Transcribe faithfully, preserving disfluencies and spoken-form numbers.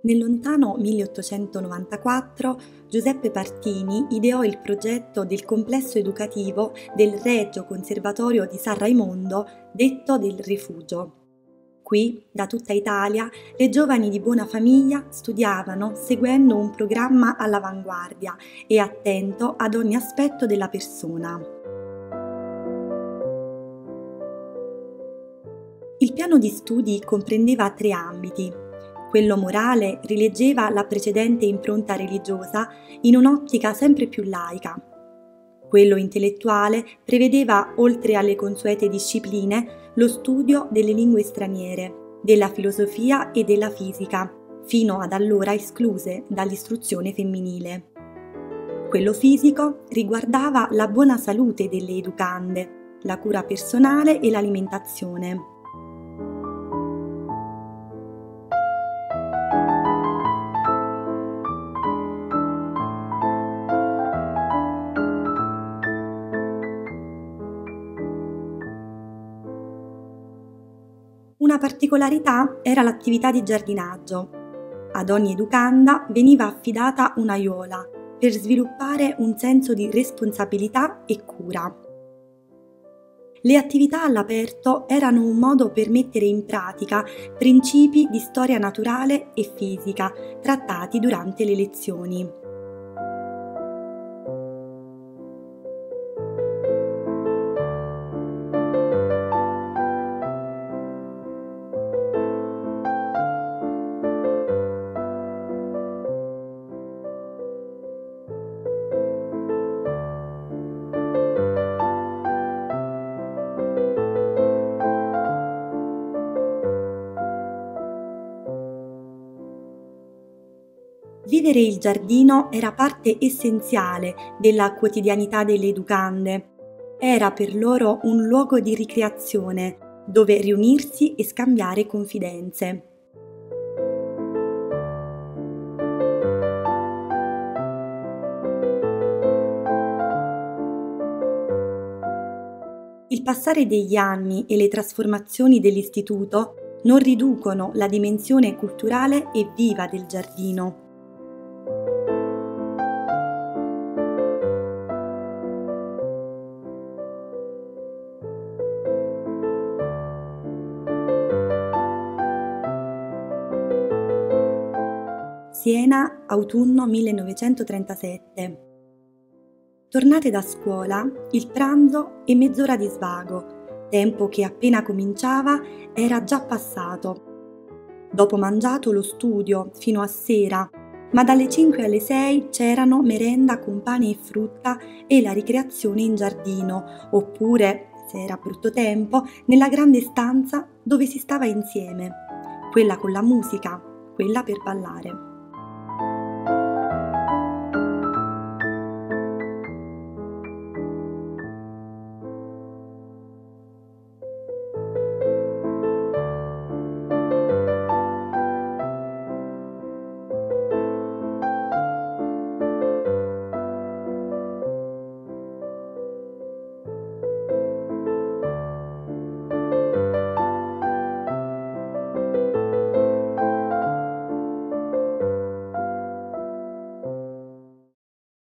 Nel lontano milleottocentonovantaquattro Giuseppe Partini ideò il progetto del complesso educativo del Regio Conservatorio di San Raimondo, detto del Rifugio. Qui, da tutta Italia, le giovani di buona famiglia studiavano seguendo un programma all'avanguardia e attento ad ogni aspetto della persona. Il piano di studi comprendeva tre ambiti. Quello morale rileggeva la precedente impronta religiosa in un'ottica sempre più laica. Quello intellettuale prevedeva, oltre alle consuete discipline, lo studio delle lingue straniere, della filosofia e della fisica, fino ad allora escluse dall'istruzione femminile. Quello fisico riguardava la buona salute delle educande, la cura personale e l'alimentazione. Una particolarità era l'attività di giardinaggio. Ad ogni educanda veniva affidata un'aiuola per sviluppare un senso di responsabilità e cura. Le attività all'aperto erano un modo per mettere in pratica principi di storia naturale e fisica trattati durante le lezioni. Vivere il giardino era parte essenziale della quotidianità delle educande. Era per loro un luogo di ricreazione, dove riunirsi e scambiare confidenze. Il passare degli anni e le trasformazioni dell'istituto non riducono la dimensione culturale e viva del giardino. Siena, autunno millenovecentotrentasette. Tornate da scuola, il pranzo e mezz'ora di svago, tempo che appena cominciava era già passato. Dopo mangiato lo studio fino a sera, ma dalle cinque alle sei c'erano merenda con pane e frutta e la ricreazione in giardino, oppure, se era brutto tempo, nella grande stanza dove si stava insieme, quella con la musica, quella per ballare.